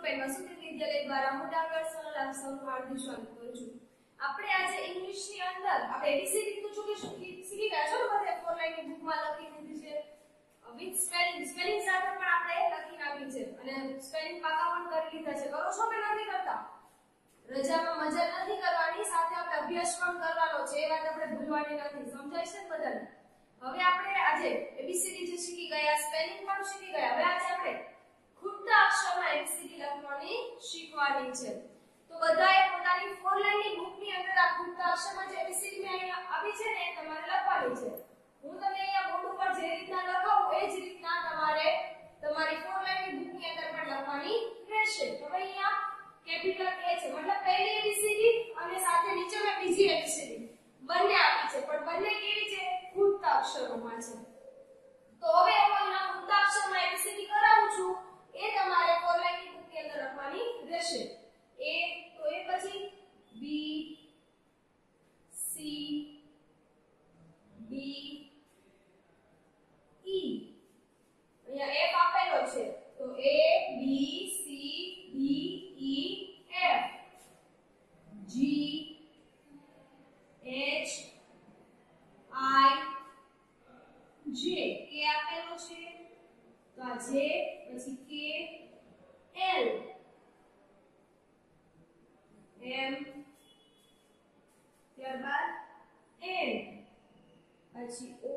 Group and Vasudev વિદ્યાલય દ્વારા હું ડાંગર સોનલ આપ સૌનું હાર્દિક સ્વાગત કરું છું. આપણે આજે ઇંગ્લિશની અંદર આપણે એબીસીડી તો શીખી ગયા છો ને બધે ફોર લાઈનની બુકમાં લખી દીધી છે વિથ સ્પેલિંગ સાથે પણ આપણે લખી નાખી છે અને સ્પેલિંગ પાકા પણ કરી લીધા છે. કરો છો કે નથી કરતા? રજામાં મજા નથી કરવાની, સાથે આપણે અભ્યાસ પણ કરવાનો છે, એ વાત આપણે ભૂલવાની નથી. સમજાય છે ને બધાને? હવે આપણે આજે એબીસીડી જે શીખી ગયા, સ્પેલિંગ પણ શીખી ગયા, હવે આજે આપણે ખૂટતા અક્ષરમાં એબીસીડી લખવાની શીખવાની છે. તો બધાએ પોતાની ફોર લાઈનની બુકની અંદર આ ખૂટતા અક્ષરમાં જે એબીસીડી મે અહીંયા આવી છે ને એ તમારે લખવાની છે. હું તમને અહીંયા બોર્ડ ઉપર જે રીતના લખાવું એ જ રીતના તમારે તમારી ફોર લાઈનની બુકની અંદર પણ લખવાની રહેશે. તો અહીંયા કેપિટલ એ છે મતલબ પહેલી એબીસીડી અને સાથે નીચે મેં બીજી એબીસીડી બંને આપી છે, પણ બંને કેવી છે? ખૂટતા અક્ષરોમાં છે. તો હવે હું અહીંયા ખૂટતા અક્ષરમાં એબીસીડી કરાવું છું, એ તમારે ફોર લાઈનની બુકની અંદર લખવાની રહેશે. એ તો એ પછી બી સી ડી ઈ અહીંયા એફ આપેલો છે તો A B C D E F G H I J K આપેલો છે તો આ જે પછી કે એલ એમ ત્યારબાદ એન પછી ઓ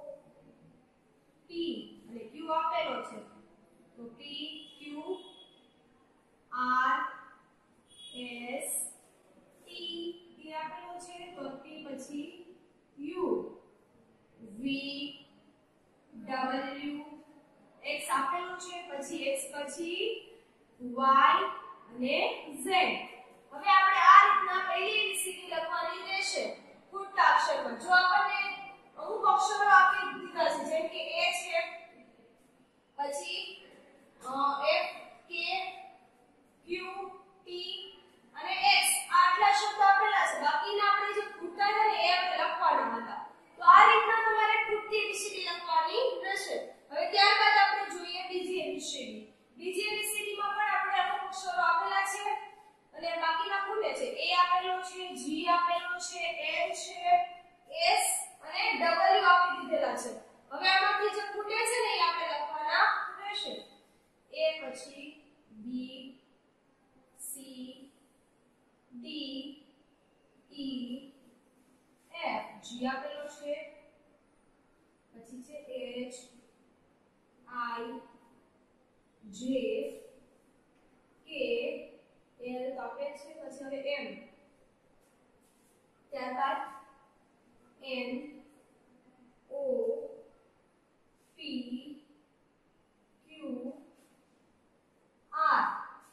પી અને ક્યુ આપેલો છે તો P Q R S T T આપેલો છે તો ટી પછી યુ વી ડબલ્યુ એક્સ આપેલો છે પછી એક્સ પછી વાય અને ઝેડ. હવે આપણે આ રીતના પહેલી એબીસીડી લખવાની રહેશે ખૂટતા અક્ષરમાં. જો આપણને અમુક અક્ષરો આપી દીધા છે જેમ કે એ છે પછી એફ કે ક્યુ ટી અને એક્સ આટલા શબ્દો આપેલા છે, બાકીના આપણે જે ખૂટતા છે ને એ આપણે લખવાના હતા. તો આ રીતના તમારે ખૂટતી એબીસીડી લખવાની રહેશે. હવે ત્યારબાદ આપણે જોઈએ બીજી એબીસીડી. બીજી એબીસીડીમાં પણ આપણે અમુક અક્ષરો આપેલા છે અને બાકીના ખૂટે છે. એ આપેલો છે, જી આપેલો છે, એલ છે, એસ અને ડબલ્યુ આપી દીધેલા છે. હવે આમાંથી જે ખૂટે છે ને એ આપણે લખવાના રહેશે. એ પછી B C D E F G આપેલો છે પછી છે H I J K L તો આપે છે પછી હવે એમ ત્યારબાદ N O P Q R.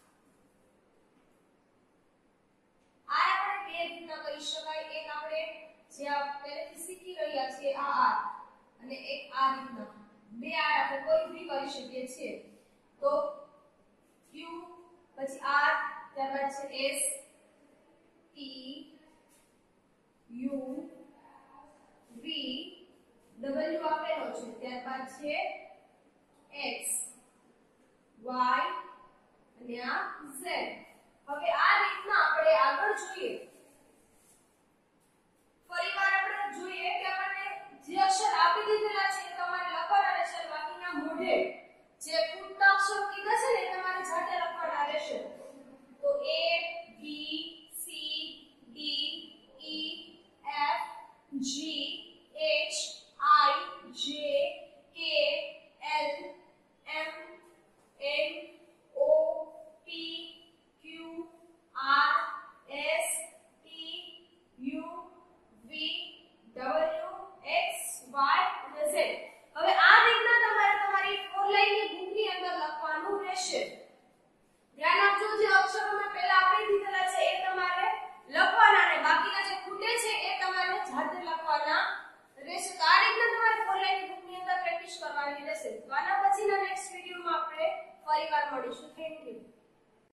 આપણે બે રીતના કરી શકાય. એક આપણે જે પહેલેથી શીખી રહ્યા છીએ આ આર અને એક આ રીતના. બે આર આપણે કોઈ બી કરી શકીએ છીએ. તો ક્યુ પછી આર ત્યારબાદ છે S T U V W આપેલો છે ત્યારબાદ છે એક્સ વાય અને આ ઝેડ. હવે આ રીતના આપણે આગળ જોઈએ. ફરીવાર આપણે જોઈએ કે આપણને જે અક્ષર આપી દીધેલા છે એ તમારે લખવાના રહેશે, બાકીના મોઢે જે ખૂટતા અક્ષરો કીધા છે ને એ તમારે જાતે લખવાના રહેશે. તો A B C D E F G H I J K L M N O P Q R S T U V W X Y અને ઝેડ. હવે આ રીતના તમારે તમારી ફોર લાઈનની બુકની અંદર લખવાનું રહેશે. ધ્યાન આપજો, જે અક્ષરો મેં પહેલા આપી દીધેલા છે એ તમારે લખવાના ને બાકીના જે ખૂટે છે એ તમારે જાતે લખવાના રહેશે. તો આ રીતના તમારે ફોર લાઈનની બુકની અંદર પ્રેક્ટિસ કરવાની રહેશે. તો આના પછીના નેક્સ્ટ વિડિયોમાં આપણે ફરીવાર મળીશું. Thank you.